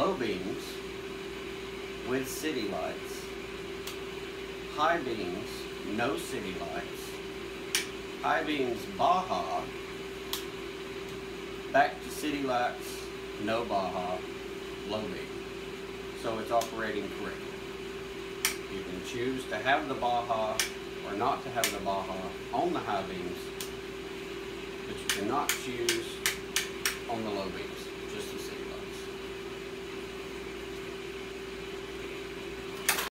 low beams with city lights, high beams, no city lights, high beams baja, back to city lights, no baja, low beam. So it's operating correctly. You can choose to have the baja or not to have the baja on the high beams, but you cannot choose on the low beams, just the city.